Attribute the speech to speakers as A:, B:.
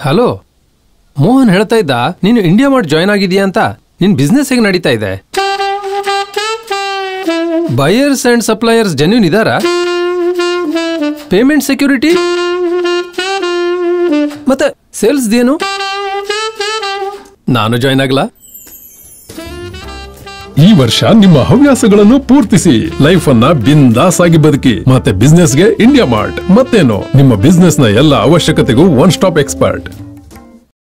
A: Hello, Mohan ಹೇಳ್ತಾ ಇದ್ದ ನೀನು ಇಂಡಿಯಾ ಮಾರ್ಟ್ ಜಾಯ್ನ್ ಆಗಿದೀಯಾ ಅಂತ. ನಿನ್ ಬಿಸ್ನೆಸ್ ಹೇಗೆ ನಡೀತಾ ಇದೆ? ಬಯರ್ಸ್ ಅಂಡ್ ಸಪ್ಲೈಯರ್ಸ್ ಜೆನ್ಯೂನ್ ಇದಾರಾ? ಪೇಮೆಂಟ್ ಸೆಕ್ಯೂರಿಟಿ ಮತ್ತೆ ಸೇಲ್ಸ್ ಏನು? ನಾನು ಜಾಯ್ನ್ ಆಗ್ಲಾ?
B: ಈ ವರ್ಷ ನಿಮ್ಮ ಹವ್ಯಾಸಗಳನ್ನು ಪೂರ್ತಿಸಿ, ಲೈಫ್ ಅನ್ನ ಬಿಂದಾಸ್ ಆಗಿ ಬದುಕಿ. ಮತ್ತೆ ಬಿಸ್ನೆಸ್ಗೆ ಇಂಡಿಯಾ ಮಾರ್ಟ್. ಮತ್ತೇನು, ನಿಮ್ಮ ಬಿಸ್ನೆಸ್ ನ ಎಲ್ಲ ಅವಶ್ಯಕತೆಗೂ ಒನ್ ಸ್ಟಾಪ್ ಎಕ್ಸ್ಪರ್ಟ್.